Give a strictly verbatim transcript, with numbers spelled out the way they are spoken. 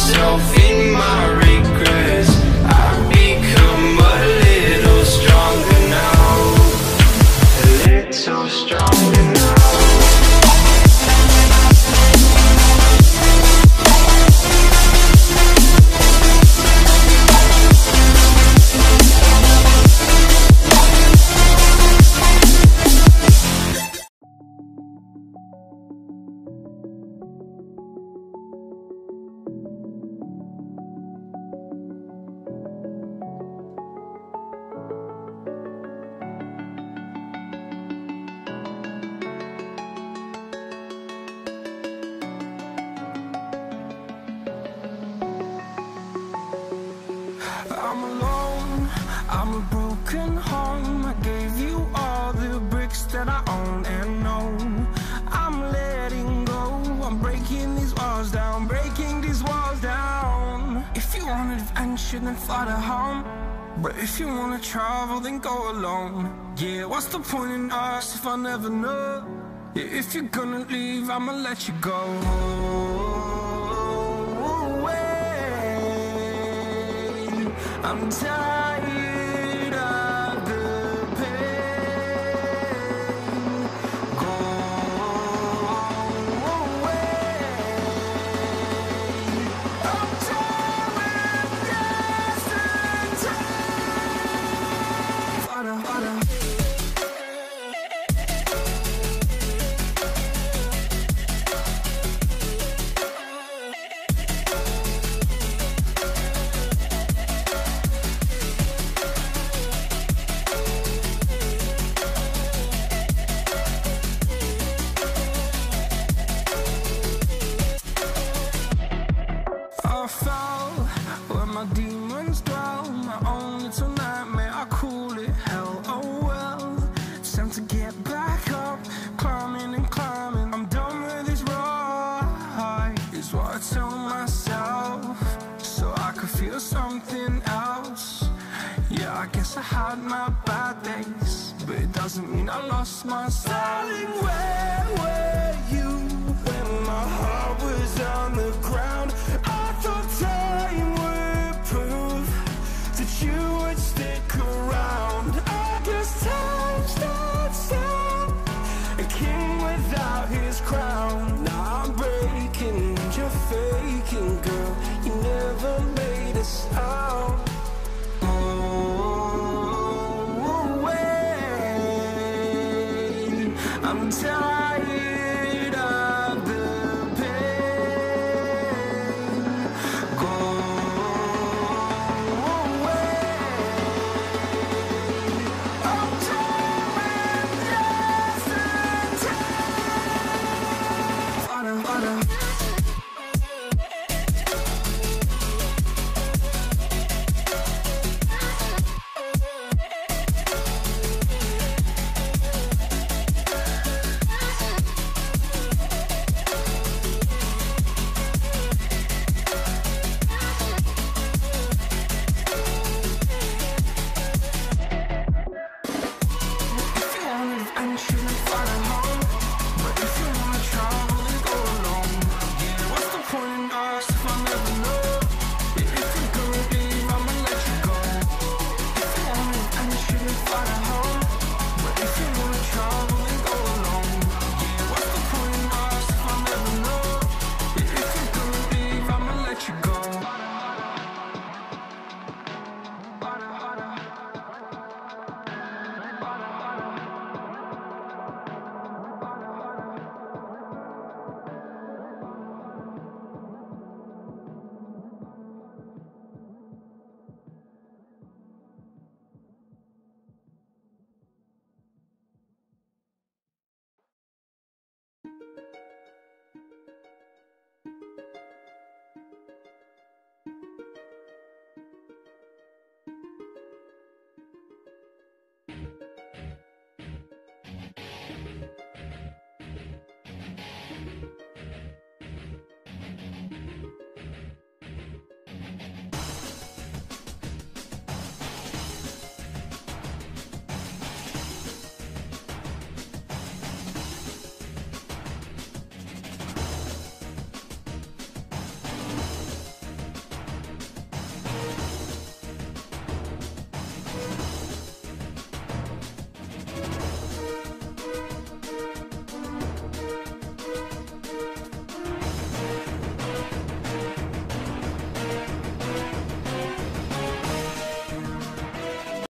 myself in my regrets. I've become a little stronger now, a little stronger now. I'm alone, I'm a broken home. I gave you all the bricks that I own and know. I'm letting go, I'm breaking these walls down, breaking these walls down. If you want adventure, then fly to home. But if you wanna travel, then go alone. Yeah, what's the point in us if I never know? Yeah, if you're gonna leave, I'ma let you go. I'm tired of the pain. Go away. I'm tired of yesterday. Fada, fada. I fell where my demons dwell, my own little nightmare, I call it hell. Oh well, it's time to get back up, climbing and climbing. I'm done with this ride, is what I tell myself, so I could feel something else. Yeah, I guess I had my bad days, but it doesn't mean I lost my style. Darling, where were you when my heart was on the ground?